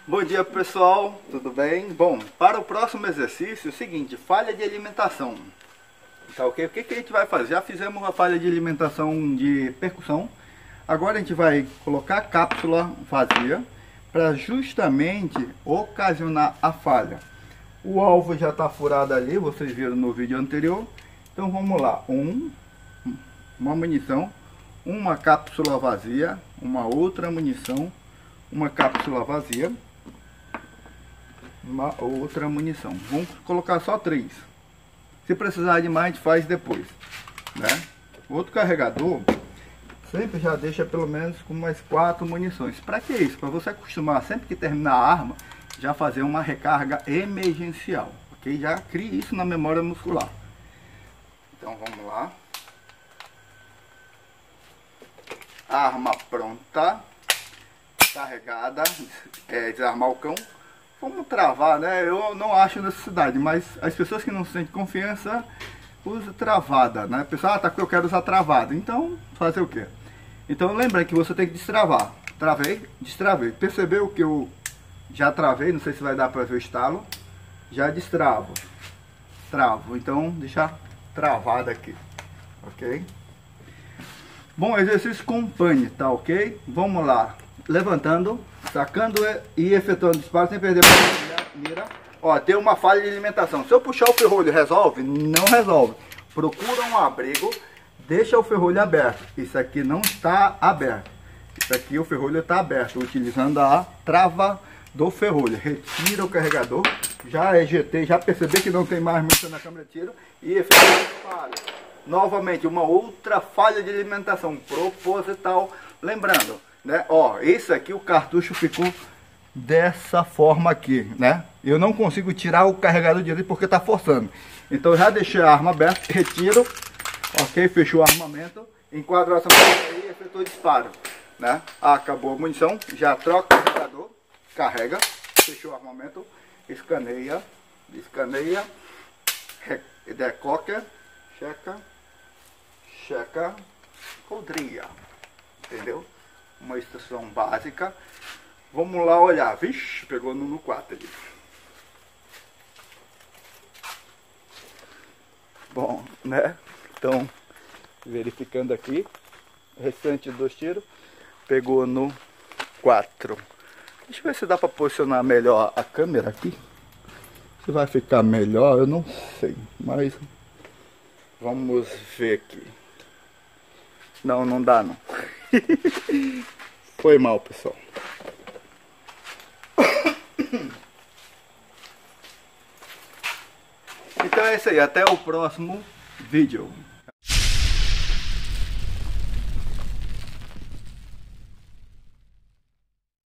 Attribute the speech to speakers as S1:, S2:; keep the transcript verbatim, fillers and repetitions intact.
S1: Bom dia pessoal, tudo bem? Bom, para o próximo exercício é o seguinte, falha de alimentação. Tá ok? O que, que a gente vai fazer? Já fizemos uma falha de alimentação de percussão. Agora a gente vai colocar a cápsula vazia para justamente ocasionar a falha. O alvo já está furado ali, vocês viram no vídeo anterior. Então vamos lá, um, uma munição, uma cápsula vazia, uma outra munição, uma cápsula vazia, uma outra munição. Vamos colocar só três. Se precisar de mais, a gente faz depois, né? Outro carregador sempre já deixa pelo menos com mais quatro munições. Para que isso? Para você acostumar sempre que terminar a arma, já fazer uma recarga emergencial, ok? Já crie isso na memória muscular. Então vamos lá. Arma pronta, carregada, é, desarmar o cão. Vamos travar, né? Eu não acho necessidade, mas as pessoas que não sentem confiança usam travada, né? Pessoal, ah, tá, eu quero usar travada. Então, fazer o quê? Então, lembra que você tem que destravar. Travei, destravei. Percebeu que eu já travei? Não sei se vai dar para ver o estalo. Já destravo. Travo. Então, deixar travada aqui. Ok? Bom, exercício com pane, tá ok? Vamos lá. Levantando, sacando e efetuando disparo sem perder a mira. Ó, tem uma falha de alimentação. Se eu puxar o ferrolho, resolve? Não resolve. Procura um abrigo, deixa o ferrolho aberto. Isso aqui não está aberto. Isso aqui o ferrolho está aberto, utilizando a trava do ferrolho. Retira o carregador, já ejetei, já percebi que não tem mais munição na câmera de tiro e efetua o disparo. Novamente, uma outra falha de alimentação proposital. Lembrando, né? Ó, esse aqui o cartucho ficou dessa forma aqui, né? Eu não consigo tirar o carregador direito porque tá forçando. Então eu já deixei a arma aberta, retiro, ok? Fechou o armamento, enquadro essa e efetuou o disparo, né? Ah, acabou a munição, já troca o carregador, carrega, fechou o armamento, escaneia, escaneia, decoca, checa, checa, coldria, entendeu? Uma instrução básica. Vamos lá olhar. Vixe, pegou no quatro ali. Bom, né? Então, verificando aqui, restante dos tiros, pegou no quatro. Deixa eu ver se dá para posicionar melhor a câmera aqui. Se vai ficar melhor, eu não sei, mas vamos ver aqui. Não, não dá não. Foi mal, pessoal. Então é isso aí, até o próximo vídeo.